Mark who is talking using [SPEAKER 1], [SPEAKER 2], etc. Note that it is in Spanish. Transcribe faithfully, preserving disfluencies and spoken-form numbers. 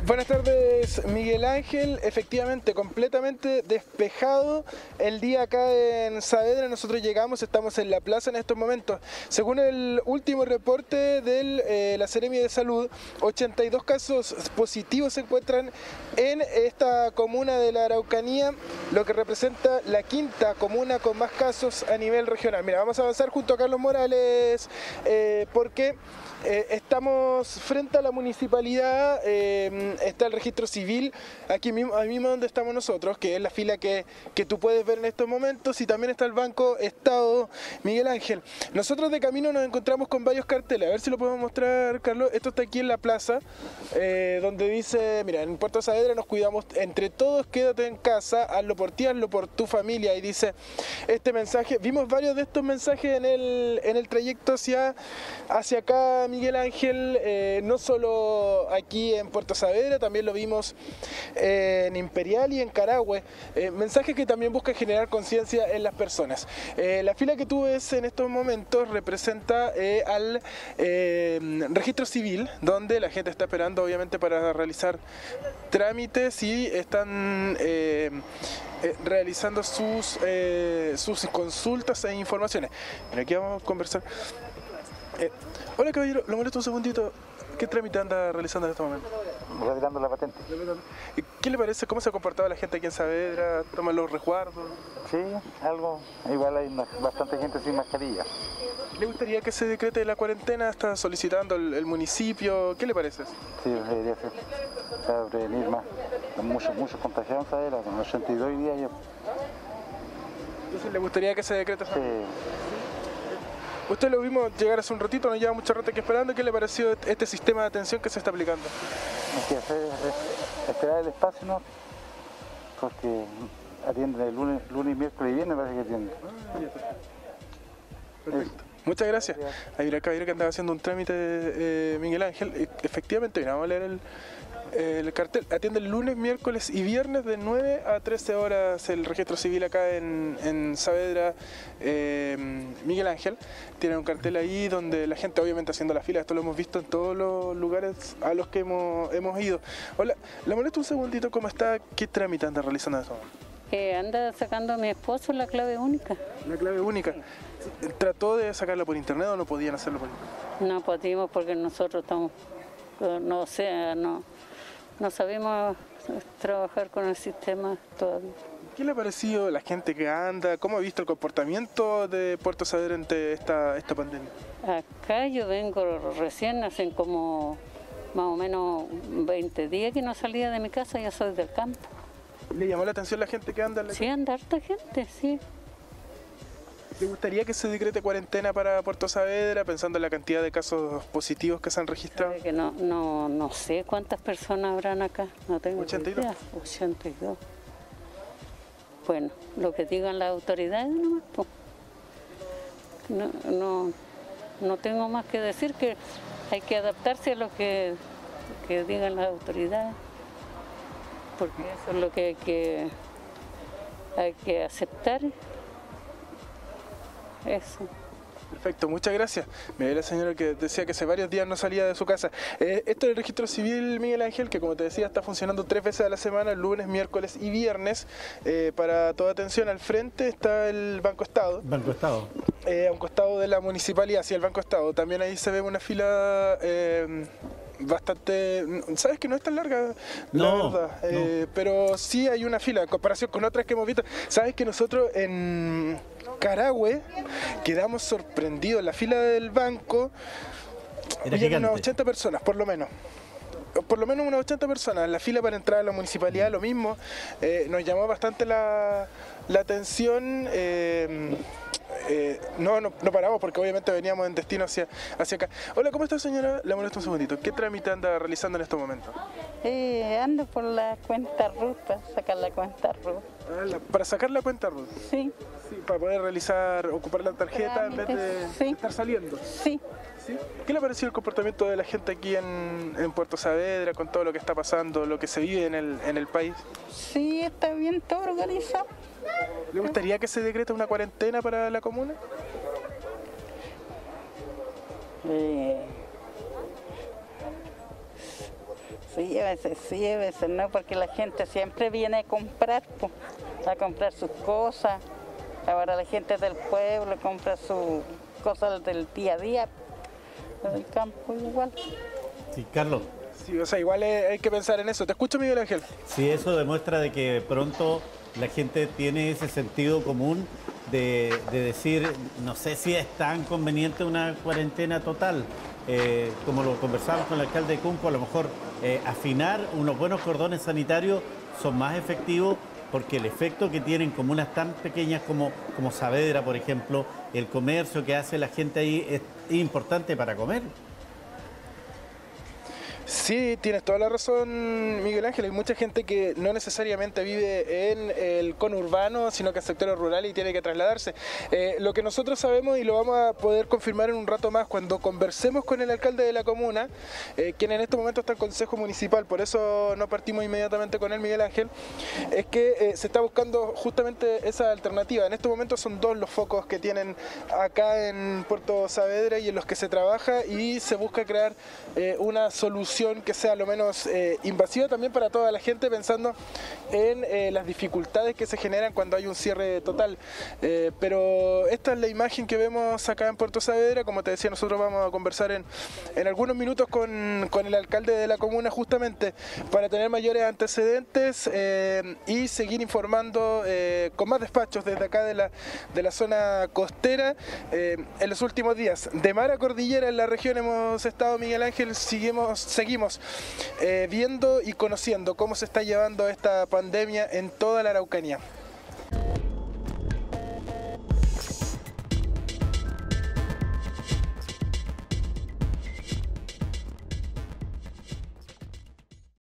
[SPEAKER 1] Buenas tardes, Miguel Ángel. Efectivamente, completamente despejado el día acá en Saavedra. Nosotros llegamos, estamos en la plaza en estos momentos. Según el último reporte de eh, la Seremi de Salud, ochenta y dos casos positivos se encuentran en esta comuna de la Araucanía, lo que representa la quinta comuna con más casos a nivel regional. Mira, vamos a avanzar junto a Carlos Morales eh, porque eh, estamos frente a la municipalidad. Eh, está el registro civil aquí mismo, ahí mismo donde estamos nosotros, que es la fila que, que tú puedes ver en estos momentos, y también está el Banco Estado. Miguel Ángel, nosotros de camino nos encontramos con varios carteles, a ver si lo podemos mostrar, Carlos. Esto está aquí en la plaza, eh, donde dice, mira, en Puerto Saavedra nos cuidamos entre todos, quédate en casa, hazlo por ti, hazlo por tu familia, y dice este mensaje. Vimos varios de estos mensajes en el, en el trayecto hacia, hacia acá, Miguel Ángel, eh, no solo aquí en Puerto Saavedra, también lo vimos eh, en Imperial y en Carahue, eh, mensajes que también buscan generar conciencia en las personas. Eh, la fila que tú ves en estos momentos representa eh, al eh, registro civil, donde la gente está esperando obviamente para realizar trámites y están eh, eh, realizando sus, eh, sus consultas e informaciones. Mira, aquí vamos a conversar. Eh, hola caballero, lo molesto un segundito. ¿Qué trámite anda realizando en este momento?
[SPEAKER 2] Retirando la patente.
[SPEAKER 1] ¿Qué le parece? ¿Cómo se ha comportado la gente aquí en Saavedra? ¿Toma los resguardos?
[SPEAKER 2] Sí, algo. Igual hay bastante gente sin mascarilla.
[SPEAKER 1] ¿Le gustaría que se decrete la cuarentena? ¿Está solicitando el, el municipio? ¿Qué le parece?
[SPEAKER 2] Sí, debería ser. Para prevenir más. Muchos, muchos contagiados en Saavedra, con ochenta y dos días ya.
[SPEAKER 1] Entonces, ¿le gustaría que se decrete?
[SPEAKER 2] Sí.
[SPEAKER 1] Usted lo vimos llegar hace un ratito, nos lleva mucho rato aquí esperando. ¿Qué le pareció este sistema de atención que se está aplicando?
[SPEAKER 2] Hay que hacer, es, esperar el espacio, ¿no? Porque atienden el lunes, lunes, miércoles y viernes, parece que atienden.
[SPEAKER 1] Ah, ya, perfecto. Eso. Muchas gracias. Ahí viene el caballero que andaba haciendo un trámite, eh, Miguel Ángel. Efectivamente, mira, vamos a leer el, el cartel. Atiende el lunes, miércoles y viernes de nueve a trece horas el registro civil acá en, en Saavedra. Eh, Miguel Ángel tiene un cartel ahí donde la gente obviamente haciendo la fila. Esto lo hemos visto en todos los lugares a los que hemos, hemos ido. Hola, le molesto un segundito, ¿cómo está? ¿Qué trámite anda realizando en este momento?
[SPEAKER 3] Eh, anda sacando a mi esposo la clave única.
[SPEAKER 1] ¿La clave única? ¿Trató de sacarla por internet o no podían hacerlo por internet?
[SPEAKER 3] No pudimos porque nosotros estamos, no sé, no, no sabemos trabajar con el sistema todavía.
[SPEAKER 1] ¿Qué le ha parecido la gente que anda? ¿Cómo ha visto el comportamiento de Puerto Saavedra ante esta, esta pandemia?
[SPEAKER 3] Acá yo vengo recién, hacen como más o menos veinte días que no salía de mi casa, ya soy del campo.
[SPEAKER 1] ¿Le llamó la atención la gente que anda en la
[SPEAKER 3] Sí, anda harta gente, sí.
[SPEAKER 1] ¿Le gustaría que se decrete cuarentena para Puerto Saavedra, pensando en la cantidad de casos positivos que se han registrado?
[SPEAKER 3] Que no, no, no sé cuántas personas habrán acá, no tengo
[SPEAKER 1] ochenta y dos.
[SPEAKER 3] idea. ochenta y dos. Bueno, lo que digan las autoridades, ¿no? Pues, no, no, no tengo más que decir, que hay que adaptarse a lo que, que digan las autoridades, porque eso es lo que hay que, hay que aceptar. Eso.
[SPEAKER 1] Perfecto, muchas gracias. Me ve la señora que decía que hace varios días no salía de su casa. Eh, esto es el registro civil, Miguel Ángel, que como te decía está funcionando tres veces a la semana, lunes, miércoles y viernes. Eh, para toda atención, al frente está el Banco Estado.
[SPEAKER 4] Banco Estado.
[SPEAKER 1] Eh, a un costado de la municipalidad, hacia el Banco Estado. También ahí se ve una fila eh, bastante... ¿Sabes que no es tan larga?
[SPEAKER 4] No,
[SPEAKER 1] la verdad.
[SPEAKER 4] no.
[SPEAKER 1] Eh, pero sí hay una fila en comparación con otras que hemos visto. ¿Sabes que nosotros en Carahue quedamos sorprendidos? La fila del banco,
[SPEAKER 4] Era
[SPEAKER 1] había
[SPEAKER 4] gigante.
[SPEAKER 1] unas ochenta personas, por lo menos. Por lo menos unas ochenta personas. La fila para entrar a la municipalidad, lo mismo. Eh, nos llamó bastante la, la atención. Eh, eh, no, no, no paramos porque obviamente veníamos en destino hacia, hacia acá. Hola, ¿cómo está, señora? Le molesto un segundito. ¿Qué trámite anda realizando en estos momentos?
[SPEAKER 5] Eh, ando por la cuenta R U T, para sacar la cuenta R U T.
[SPEAKER 1] Ah, la- para sacar la cuenta R U T.
[SPEAKER 5] Sí,
[SPEAKER 1] Sí, para poder realizar, ocupar la tarjeta en vez de
[SPEAKER 5] Sí.
[SPEAKER 1] estar saliendo.
[SPEAKER 5] sí.
[SPEAKER 1] ¿Sí? ¿Qué le ha parecido el comportamiento de la gente aquí en, en Puerto Saavedra con todo lo que está pasando, lo que se vive en el, en el país?
[SPEAKER 5] Sí, está bien todo organizado.
[SPEAKER 1] ¿Le gustaría que se decrete una cuarentena para la comuna?
[SPEAKER 5] Eh, Sí, a veces sí, a veces no, porque la gente siempre viene a comprar, po, a comprar sus cosas. Ahora la gente del pueblo compra sus cosas del día a día, del campo igual.
[SPEAKER 4] Sí, Carlos.
[SPEAKER 1] Sí, o sea, igual hay que pensar en eso. ¿Te escucho, Miguel Ángel?
[SPEAKER 4] Sí, eso demuestra de que pronto la gente tiene ese sentido común de, de decir, no sé si es tan conveniente una cuarentena total. Eh, como lo conversamos con el alcalde de Cumco, a lo mejor eh, afinar unos buenos cordones sanitarios son más efectivos porque el efecto que tienen comunas tan pequeñas como, como Saavedra, por ejemplo, el comercio que hace la gente ahí es importante para comer.
[SPEAKER 1] Sí, tienes toda la razón, Miguel Ángel. Hay mucha gente que no necesariamente vive en el conurbano, sino que en sectores rurales y tiene que trasladarse. Eh, lo que nosotros sabemos, y lo vamos a poder confirmar en un rato más cuando conversemos con el alcalde de la comuna, eh, quien en este momento está en Consejo Municipal, por eso no partimos inmediatamente con él, Miguel Ángel, es que eh, se está buscando justamente esa alternativa. En este momento son dos los focos que tienen acá en Puerto Saavedra y en los que se trabaja, y se busca crear eh, una solución que sea lo menos eh, invasiva también para toda la gente, pensando en eh, las dificultades que se generan cuando hay un cierre total. Eh, pero esta es la imagen que vemos acá en Puerto Saavedra. Como te decía, nosotros vamos a conversar en, en algunos minutos con, con el alcalde de la comuna, justamente para tener mayores antecedentes eh, y seguir informando eh, con más despachos desde acá de la, de la zona costera. Eh, en los últimos días, de mar a cordillera en la región hemos estado, Miguel Ángel, seguimos, seguimos eh, viendo y conociendo cómo se está llevando esta pandemia en toda la Araucanía.